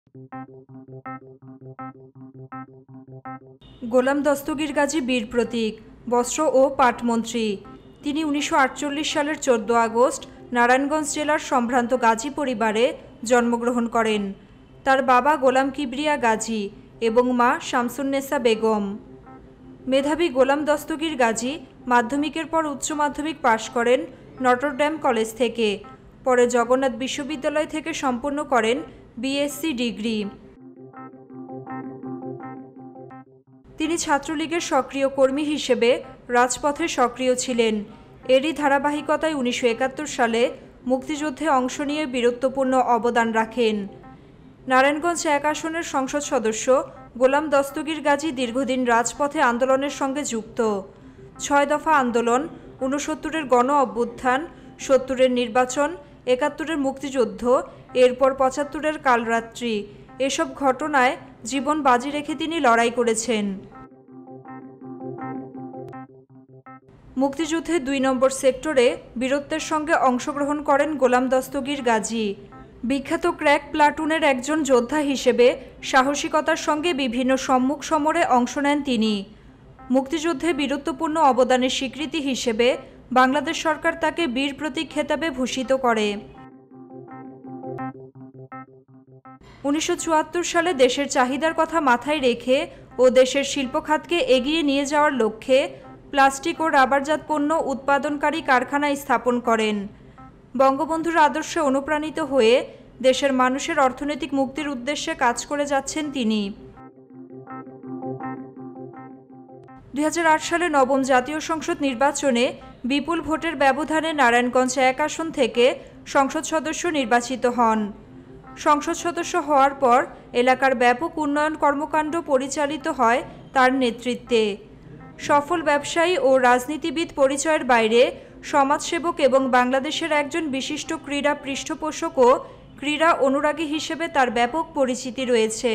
গোলাম দস্তগীর গাজী বীর প্রতীক, বস্ত্র ও পাটমন্ত্রী। তিনি 1948 সালের 14 আগস্ট নারায়ণগঞ্জ জেলার সম্ভ্রান্ত গাজী পরিবারে জন্মগ্রহণ করেন। তার বাবা গোলাম কিবরিয়া গাজী এবং মা শামসুন্নেসা বেগম। মেধাবী গোলাম দস্তগীর গাজী মাধ্যমিকের পর উচ্চ মাধ্যমিক পাশ করেন নটরডেম কলেজ থেকে। পরে জগন্নাথ বিশ্ববিদ্যালয় থেকে সম্পন্ন করেন বিএসসি ডিগ্রি। তিনি ছাত্রলীগের সক্রিয় কর্মী হিসেবে রাজপথে সক্রিয় ছিলেন। এরই ধারাবাহিকতায় 1971 সালে মুক্তিযুদ্ধে অংশ নিয়ে বীরত্বপূর্ণ অবদান রাখেন। নারায়ণগঞ্জ 1 আসনের সংসদ সদস্য গোলাম দস্তগীর গাজী দীর্ঘদিন রাজপথে আন্দোলনের সঙ্গে যুক্ত। 6 দফা আন্দোলন, 69-এর গণ অভ্যুত্থান, 70-এর নির্বাচন, 71-এর মুক্তিযুদ্ধ, এরপর 75-এর কালরাত্রি, এসব ঘটনায় জীবন বাজি রেখে তিনি লড়াই করেছেন। মুক্তিযুদ্ধে 2 নম্বর সেক্টরে বীরত্বের সঙ্গে অংশগ্রহণ করেন গোলাম দস্তগীর গাজী। বিখ্যাত ক্র্যাক প্লাটুনের একজন যোদ্ধা হিসেবে সাহসিকতার সঙ্গে বিভিন্ন সম্মুখ সমরে অংশ নেন তিনি। মুক্তিযুদ্ধে বীরত্বপূর্ণ অবদানের স্বীকৃতি হিসেবে বাংলাদেশ সরকার তাকে বীর প্রতীক খেতাবে ভূষিত করে। 1974 সালে দেশের চাহিদার কথা মাথায় রেখে ও দেশের শিল্পখাতকে এগিয়ে নিয়ে যাওয়ার লক্ষ্যে প্লাস্টিক ও রাবারজাত পণ্য উৎপাদনকারী কারখানা স্থাপন করেন। বঙ্গবন্ধুর আদর্শে অনুপ্রাণিত হয়ে দেশের মানুষের অর্থনৈতিক মুক্তির উদ্দেশ্যে কাজ করে যাচ্ছেন তিনি। 2008 সালে নবম জাতীয় সংসদ নির্বাচনে বিপুল ভোটের ব্যবধানে নারায়ণগঞ্জ 1 আসন থেকে সংসদ সদস্য নির্বাচিত হন। সংসদ সদস্য হওয়ার পর এলাকার ব্যাপক উন্নয়ন কর্মকাণ্ড পরিচালিত হয় তার নেতৃত্বে। সফল ব্যবসায়ী ও রাজনীতিবিদ পরিচয়ের বাইরে সমাজসেবক এবং বাংলাদেশের একজন বিশিষ্ট ক্রীড়া পৃষ্ঠপোষক ও ক্রীড়া অনুরাগী হিসেবে তার ব্যাপক পরিচিতি রয়েছে।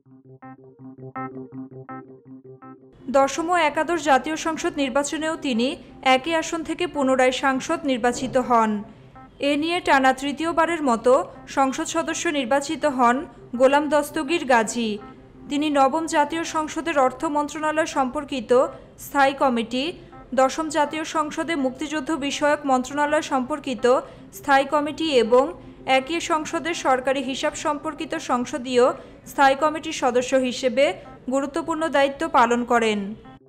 10ম ও একাদশ জাতীয় সংসদ নির্বাচনেও তিনি একই আসন থেকে পুনরায় সাংসদ নির্বাচিত হন। এ নিয়ে টানা তৃতীয়বারের মতো সংসদ সদস্য নির্বাচিত হন গোলাম দস্তগীর গাজী। তিনি নবম জাতীয় সংসদের অর্থ মন্ত্রণালয় সম্পর্কিত স্থায়ী কমিটি, 10ম জাতীয় সংসদে মুক্তিযুদ্ধ বিষয়ক মন্ত্রণালয় সম্পর্কিত স্থায়ী কমিটি এবং একই সংসদের সরকারি হিসাব সম্পর্কিত সংসদীয় স্থায়ী কমিটির সদস্য হিসেবে গুরুত্বপূর্ণ দায়িত্ব পালন করেন।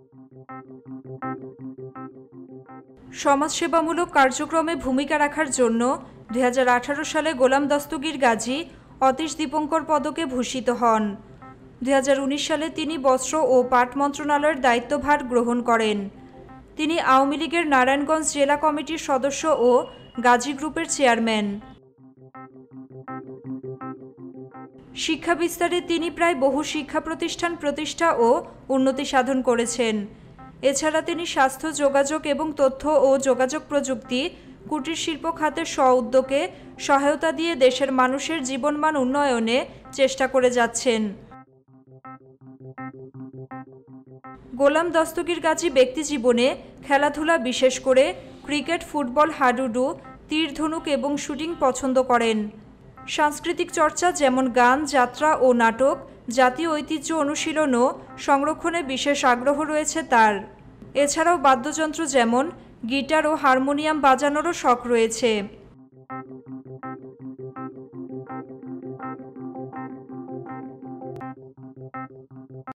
সমাজসেবামূলক কার্যক্রমে ভূমিকা রাখার জন্য 2018 সালে গোলাম দস্তগীর গাজী অতীশ দীপঙ্কর পদকে ভূষিত হন। 2019 সালে তিনি বস্ত্র ও পাট মন্ত্রণালয়ের দায়িত্বভার গ্রহণ করেন। তিনি আওয়ামী লীগের নারায়ণগঞ্জ জেলা কমিটির সদস্য ও গাজী গ্রুপের চেয়ারম্যান। শিক্ষা বিস্তারে তিনি প্রায় বহু শিক্ষা প্রতিষ্ঠান প্রতিষ্ঠা ও উন্নতি সাধন করেছেন। এছাড়া তিনি স্বাস্থ্য, যোগাযোগ এবং তথ্য ও যোগাযোগ প্রযুক্তি, কুটির শিল্প খাতের স্ব-উদ্যোগে সহায়তা দিয়ে দেশের মানুষের জীবনমান উন্নয়নে চেষ্টা করে যাচ্ছেন। গোলাম দস্তগীর গাজী ব্যক্তিজীবনে খেলাধুলা, বিশেষ করে ক্রিকেট, ফুটবল, হাডুডু, তীর ধনুক এবং শুটিং পছন্দ করেন। সাংস্কৃতিক চর্চা যেমন গান, যাত্রা ও নাটক, জাতীয় ঐতিহ্য অনুশীলন ও সংরক্ষণে বিশেষ আগ্রহ রয়েছে তার। এছাড়াও বাদ্যযন্ত্র যেমন গিটার ও হারমোনিয়াম বাজানোরও শখ রয়েছে।